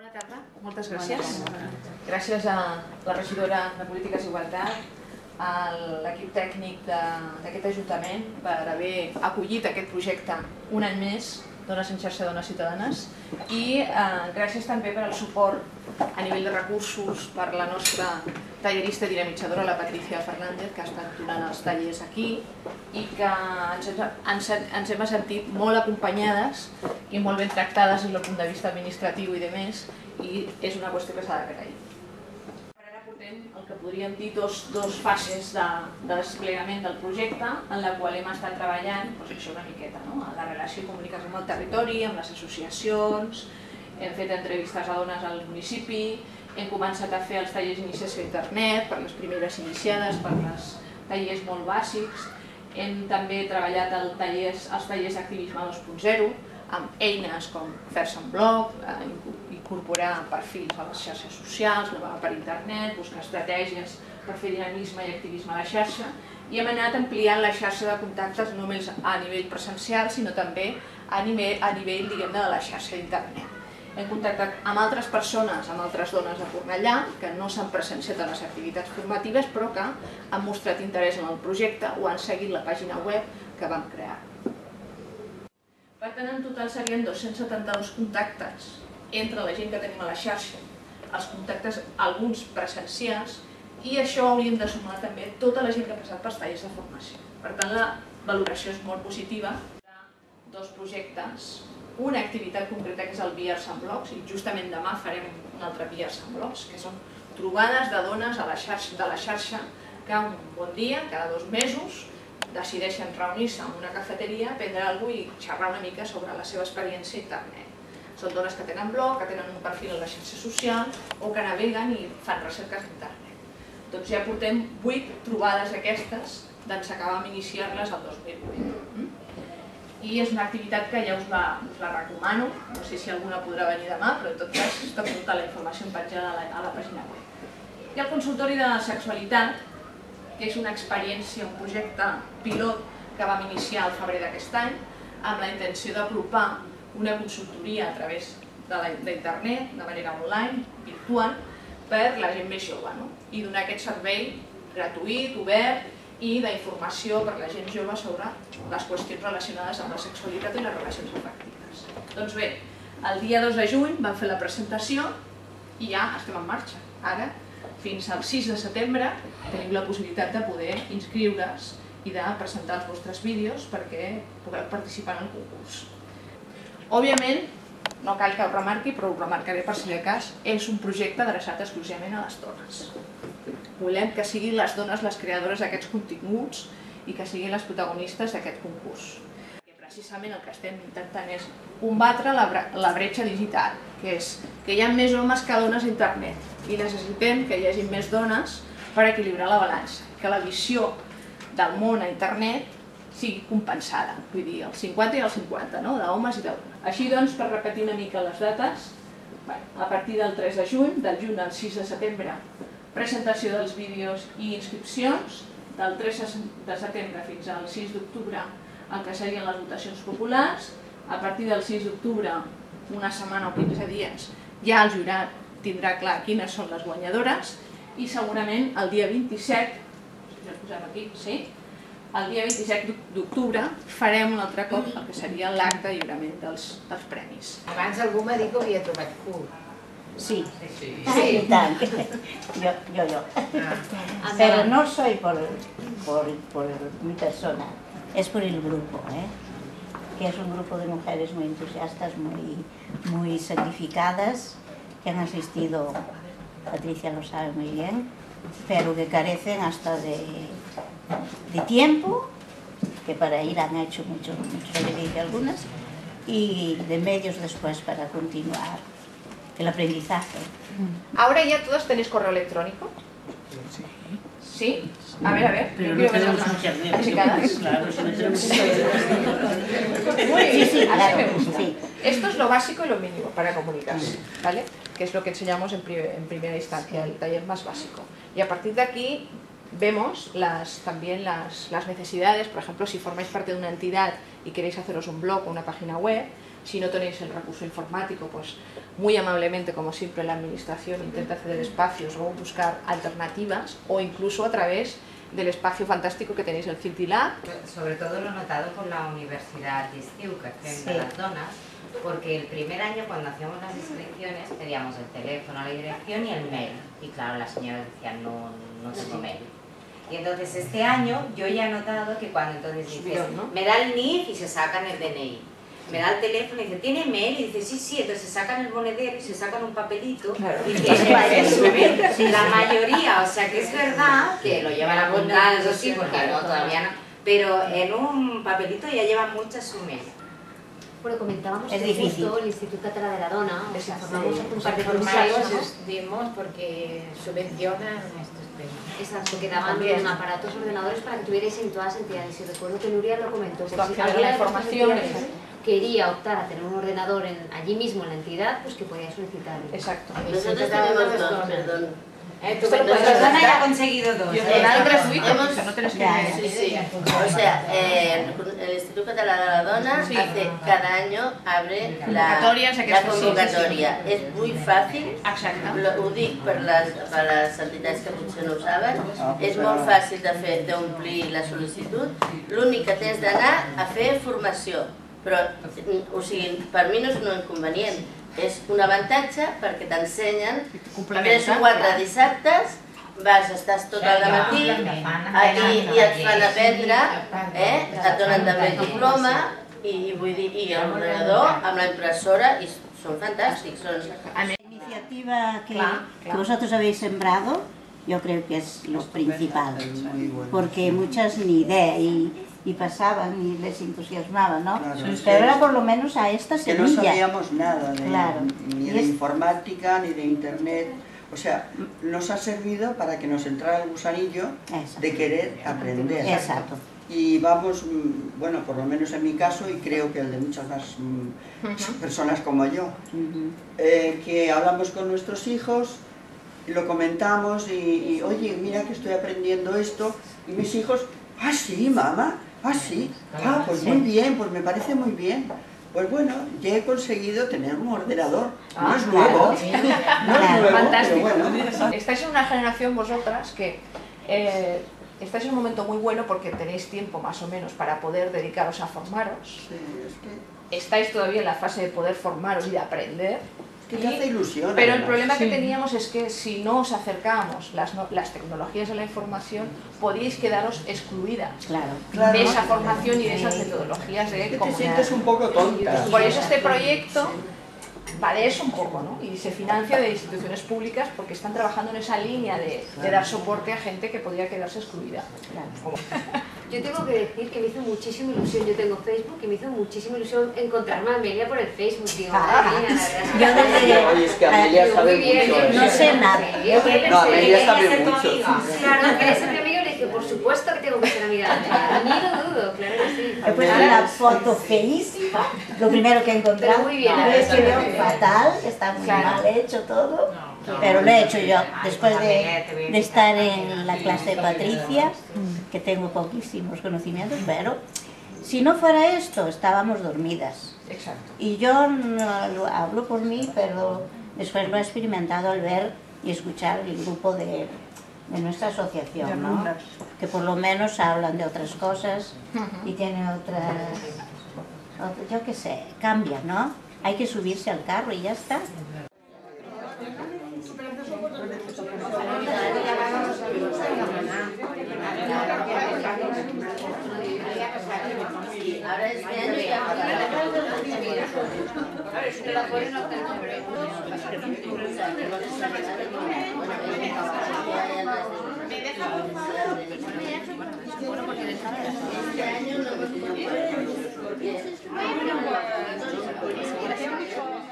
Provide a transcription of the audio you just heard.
Bona tarda, moltes gràcies. Gràcies a la regidora de Polítiques d'Igualtat, a l'equip tècnic d'aquest Ajuntament per haver acollit aquest projecte un any més, Dones en xarxa, Dones Ciutadanes, i gràcies també per al suport a nivell de recursos per la nostra tallerista dinamitzadora, la Patricia Fernández, que ha estat donant els tallers aquí i que ens hem sentit molt acompanyades i molt ben tractades des del punt de vista administratiu i de més, i és una qüestió que s'ha d'agrair. Ara portem el que podríem dir dos fases de desplegament del projecte, en la qual hem estat treballant això una miqueta, en la relació i comunicació amb el territori, amb les associacions, hem fet entrevistes a dones al municipi, hem començat a fer els tallers d'iniciació a internet per les primeres iniciades, per els tallers molt bàsics, hem també treballat els tallers d'activisme 2.0, amb eines com fer-se en blog, incorporar perfils a les xarxes socials, navegar per internet, buscar estratègies per fer dinamisme i activisme a la xarxa, i hem anat ampliant la xarxa de contactes no només a nivell presencial, sinó també a nivell de la xarxa d'internet. Hem contactat amb altres persones, amb altres dones de Cornellà, que no s'han presenciat a les activitats formatives, però que han mostrat interès en el projecte o han seguit la pàgina web que vam crear. Per tant, en total serien 272 contactes entre la gent que tenim a la xarxa, els contactes alguns presencials, i això hauríem de sumar també tota la gent que ha passat pels tallers de formació. Per tant, la valoració és molt positiva. Dos projectes, una activitat concreta que és el Beers and Blogs, i justament demà farem un altre Beers and Blogs, que són trobades de dones de la xarxa que un bon dia, cada 2 mesos, decideixen reunir-se en una cafeteria, prendre alguna cosa i xerrar una mica sobre la seva experiència a internet. Són dones que tenen blog, que tenen un perfil a la xarxa social o que naveguen i fan recerques d'internet. Doncs ja portem 8 trobades d'aquestes d'ençà que vam iniciar-les el 2008. I és una activitat que ja us la recomano, no sé si alguna podrà venir demà, però en tot cas està tota la informació penjada a la pàgina web. I el consultori de sexualitat, que és una experiència, un projecte pilot que vam iniciar al febrer d'aquest any, amb la intenció d'apropar una consultoria a través d'internet, de manera online, virtual, per la gent més jove, i donar aquest servei gratuït, obert, i d'informació per a la gent jove sobre les qüestions relacionades amb la sexualitat i les relacions afectives. Doncs bé, el dia 2 de juny vam fer la presentació i ja estem en marxa. Ara, fins al 6 de setembre, tenim la possibilitat de poder inscriure's i de presentar els vostres vídeos perquè pugueu participar en el concurs. Òbviament, no cal que ho remarqui, però ho remarcaré per si de cas, és un projecte adreçat exclusivament a les dones. Volem que siguin les dones les creadores d'aquests continguts i que siguin les protagonistes d'aquest concurs. Precisament el que estem intentant és combatre la bretxa digital, que és que hi ha més homes que dones a internet i necessitem que hi hagi més dones per equilibrar la balança, que la visió del món a internet sigui compensada, vull dir, el 50 i el 50, d'homes i de dones. Així doncs, per repetir una mica les dates, a partir del 3 de juny, del juny al 6 de setembre, presentació dels vídeos i inscripcions, del 3 de setembre fins al 6 d'octubre, el que serien les votacions populars, a partir del 6 d'octubre, una setmana o 15 dies, ja el jurat tindrà clar quines són les guanyadores, i segurament el dia 27, ja el posem aquí, sí? El dia 27 d'octubre farem un altre cop el que seria l'acte de lliurament dels premis. Abans algú m'ha dit que ho havia trobat cool. Sí, sí, tant. Yo. Pero no soy por mi persona, es por el grupo, que es un grupo de mujeres muy entusiastas, muy sacrificadas, que han asistido, Patricia lo sabe muy bien, pero que carecen hasta de tiempo, que para ir han hecho mucho sacrificio algunas, y de medios después para continuar el aprendizaje. ¿Ahora ya todas tenéis correo electrónico? Sí. ¿Sí? A ver. Pero no tenemos internet. Claro, si no tenemos Muy bien, Sí, claro, así me gusta. sí. Esto es lo básico y lo mínimo para comunicarse, ¿vale? Que es lo que enseñamos en primera instancia, el taller más básico. Y a partir de aquí vemos también las necesidades. Por ejemplo, si formáis parte de una entidad y queréis haceros un blog o una página web, Si no tenéis el recurso informático, pues muy amablemente, como siempre, la administración intenta ceder espacios o buscar alternativas, o incluso a través del espacio fantástico que tenéis el City Lab. Sobre todo lo he notado con la Universidad d'Estiu que hacen de las donas, porque el primer año cuando hacíamos las inscripciones pedíamos el teléfono, la dirección y el mail. Y claro, las señoras decían, no tengo mail. Y entonces este año yo ya he notado que cuando entonces dices, me da el NIF y se sacan el DNI. Me da el teléfono y dice, ¿tiene mail? Y dice, sí, entonces se sacan el monedero y se sacan un papelito y tienen su mail. La mayoría, o sea que es verdad que lo llevan apuntado, eso sí, porque no, todavía no, pero en un papelito ya llevan muchas su mail. Bueno, comentábamos Es que difícil. justo el Instituto Català de la Dona, os informamos hace un Nos par de informaros, cursos, dimos porque subvencionan estos temas. exacto, que daban También. aparatos, ordenadores para que tuvierais en todas las entidades. Y recuerdo que Nuria lo comentó, Esto pues si accede a la alguna de vuestras información, entidades quería optar a tener un ordenador allí mismo en la entidad, pues que podía solicitarlo. Exacto. Nosotros tenemos dos, perdón. Esto lo puedes Perdona, hacer. ya ha conseguido dos. Y ordenador gratuito, hemos- o sea, no tienes que... Ya, Sí, sí. O sea, el Instituto Català de la Dona Sí. hace cada año abre Convocatòries, la aquestes, sí, convocatòria. És molt fàcil, Exacte. ho dic per les entitats que potser no ho saben, és molt fàcil d'omplir la sol·licitud, l'únic que tens d'anar a fer formació, però o sigui, per mi no és un inconvenient, és un avantatge perquè t'ensenyen 3 o 4 dissabtes, estàs tot el matí i et fan aprendre, et donen també el diploma i vull dir, i l'ordenador amb la impressora i són fantàstics. La iniciativa que vosotros habéis sembrado, yo creo que es lo principal, porque muchas ni idea y pasaban y les entusiasmaba, ¿no? Claro. Pero era por lo menos a esta Que no semilla. sabíamos nada Claro. ni de informática, ni de internet. O sea, nos ha servido para que nos entrara el gusanillo Exacto. de querer aprender. Exacto. Y vamos, bueno, por lo menos en mi caso, y creo que el de muchas más personas como yo, Ujú. que hablamos con nuestros hijos, lo comentamos y oye, mira que estoy aprendiendo esto, y mis hijos, ah, sí, mamá, ah, sí, ah, pues muy bien, pues me parece muy bien. Pues bueno, ya he conseguido tener un ordenador, no es nuevo, no es nuevo, Fantástico. pero bueno. Estáis en una generación vosotras que estáis en un momento muy bueno porque tenéis tiempo más o menos para poder dedicaros a formaros. Sí, es que Estáis todavía en la fase de poder formaros y de aprender. te hace ilusión. Pero el además. problema que teníamos es que si no os acercábamos las tecnologías de la información, podíais quedaros excluidas Claro. de esa formación y de esas metodologías Que de te comunidad. sientes un poco tonta. Por eso este proyecto va de eso un poco, ¿no? Y se financia de instituciones públicas porque están trabajando en esa línea de dar soporte a gente que podría quedarse excluida. Como- Yo tengo que decir que me hizo muchísima ilusión, yo tengo Facebook y me hizo muchísima ilusión encontrarme a Amelia por el Facebook, digo, madre mía, la verdad. Yo desde... Oye, es que Amelia Digo, sabe muy bien, mucho. No sé nada. Yo que No, Amelia sabe mucho. Claro, ¿quieres ser mi amiga? Le dije, por supuesto que tengo que ser amiga de Amelia, ni lo dudo, claro que sí. He puesto una foto feísima, lo primero que he encontrado. Pero muy bien, Lo he hecho yo fatal, está muy Claro. mal hecho todo, pero lo he hecho yo. Después de estar en la clase de Patricia, que tengo poquísimos conocimientos, pero si no fuera esto, estábamos dormidas. Exacto. Y yo no hablo por mí, pero después lo he experimentado al ver y escuchar el grupo de nuestra asociación, ¿no? Que por lo menos hablan de otras cosas y tienen yo qué sé, cambian, ¿no? Hay que subirse al carro y ya está. Ahora este año ya este año no hemos tenido porque